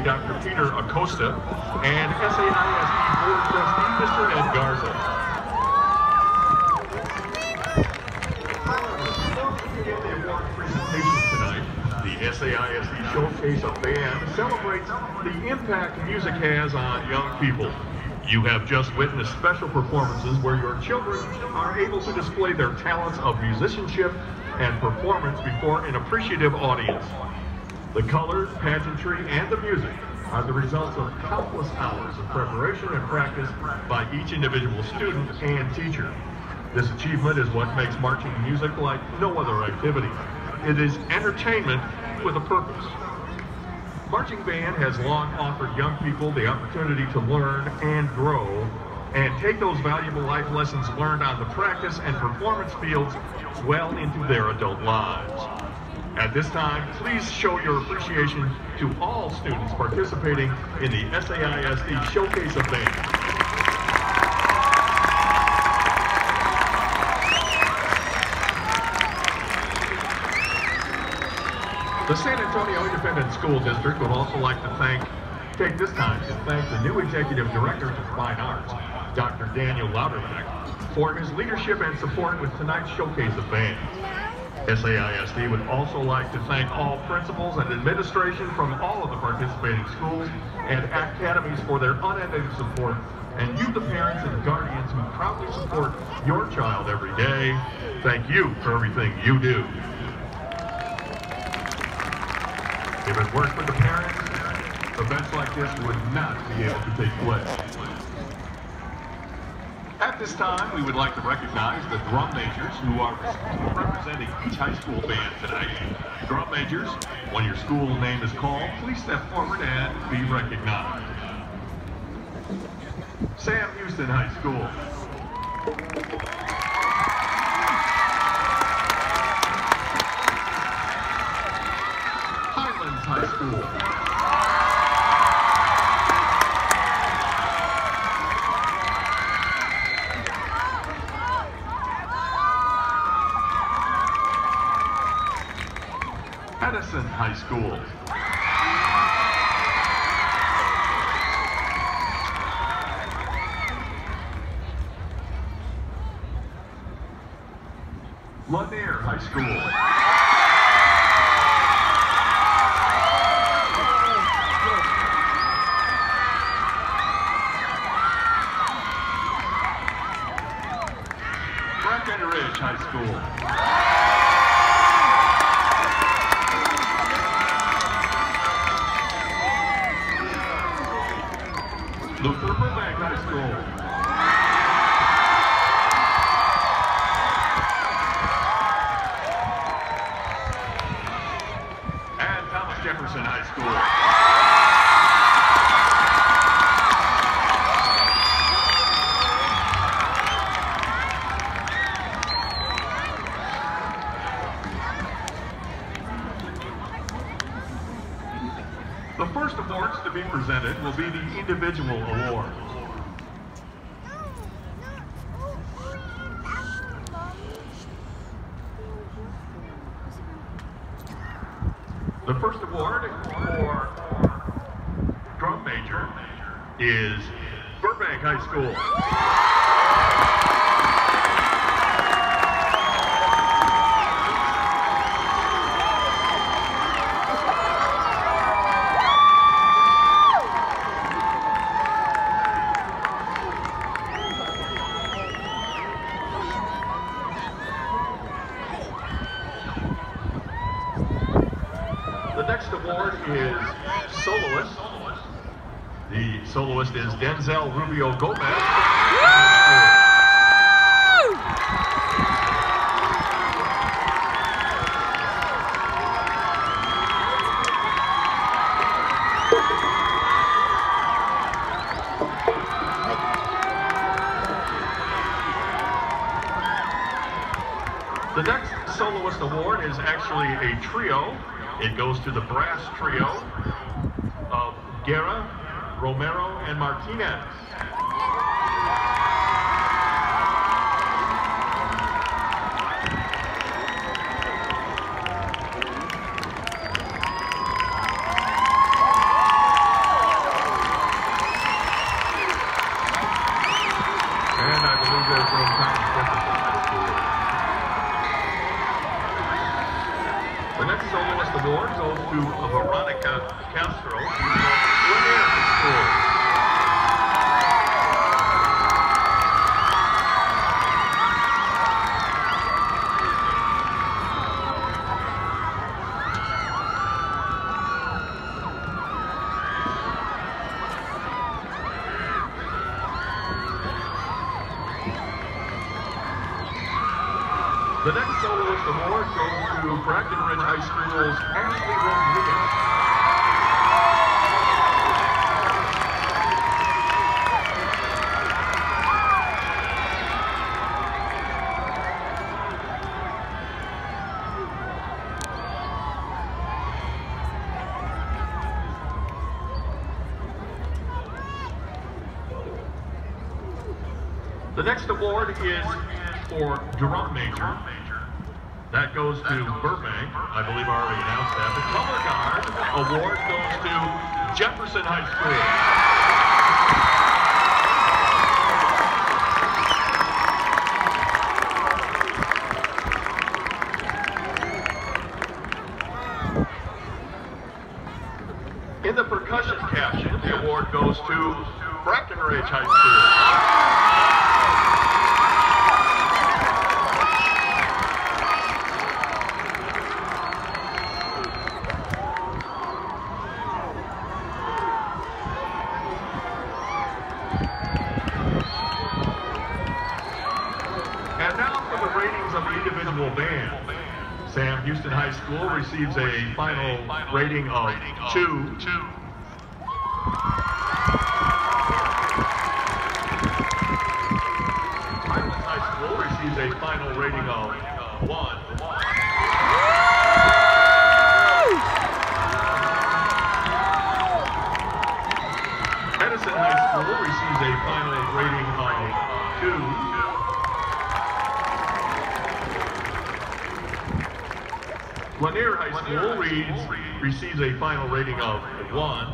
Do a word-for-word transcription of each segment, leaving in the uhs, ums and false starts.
Doctor Peter Acosta, and S A I S D Board Trustee, Mister Ed Garza. Before we begin the award presentation tonight, the S A I S D Showcase of Band celebrates the impact music has on young people. You have just witnessed special performances where your children are able to display their talents of musicianship and performance before an appreciative audience. The colors, pageantry, and the music are the results of countless hours of preparation and practice by each individual student and teacher. This achievement is what makes marching music like no other activity. It is entertainment with a purpose. Marching band has long offered young people the opportunity to learn and grow and take those valuable life lessons learned on the practice and performance fields well into their adult lives. At this time, please show your appreciation to all students participating in the S A I S D Showcase of Band. The San Antonio Independent School District would also like to thank, take this time to thank the new Executive Director of Fine Arts, Doctor Daniel Lauderbeck, for his leadership and support with tonight's Showcase of Bands. S A I S D would also like to thank all principals and administration from all of the participating schools and academies for their unending support, and you, the parents and guardians who proudly support your child every day, thank you for everything you do. If it weren't for the parents, events like this would not be able to take place. At this time, we would like to recognize the drum majors who are representing each high school band tonight. Drum majors, when your school name is called, please step forward and be recognized. Sam Houston High School. High School. Edison High School. Lanier High School. High School. Luther Burbank High School. And Thomas Jefferson High School. The first awards to be presented will be the individual awards. The first award for drum major is Burbank High School. The next award is soloist. The soloist is Denzel Rubio Gomez. The next soloist award is actually a trio. It goes to the brass trio of Guerra, Romero, and Martinez. Castro. She's from Lanier High School. The next soloist award goes to Breckenridge High School's Ashley Rodriguez. The next award is for drum major. That goes to Burbank. I believe I already announced that. The color guard award goes to Jefferson High School. In the percussion caption, the award goes to Breckenridge High School. And now for the ratings of the individual band. Sam Houston High School receives a final rating of two. Highlands High School receives a final rating of one. Edison High School receives a final rating of two. Lanier High School reads, receives a final rating of one.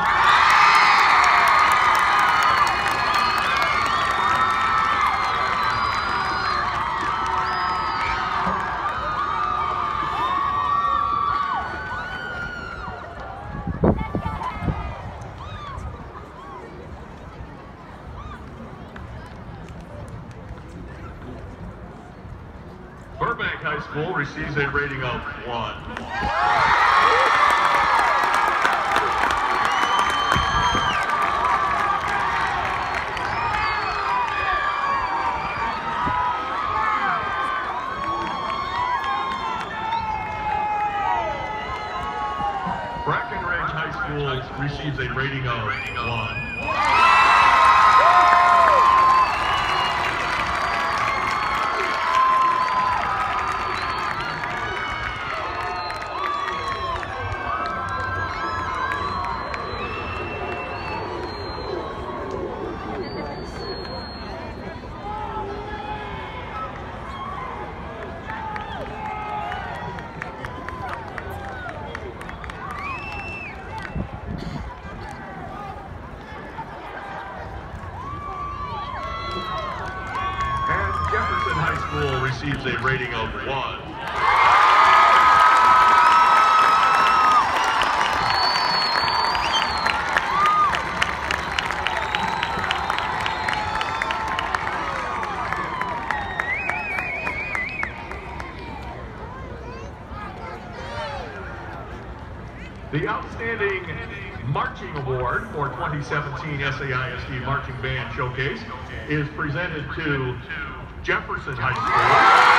Burbank High School receives a rating of one. Breckenridge High School receives a rating of one. Jefferson High School receives a rating of one. The Outstanding Marching Award for twenty seventeen S A I S D Marching Band Showcase is presented to Jefferson High School.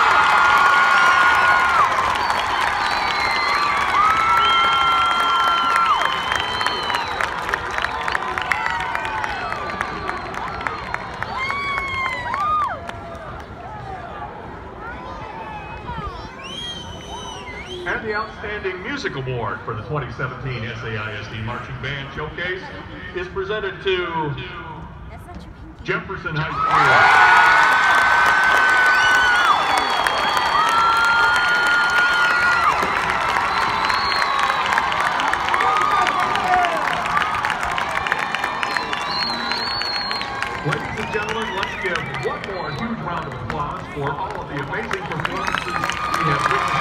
And the Outstanding Music Award for the twenty seventeen S A I S D Marching Band Showcase is presented to Jefferson High School. Ladies and gentlemen, let's give one more huge round of applause for all of the amazing performances we have witnessed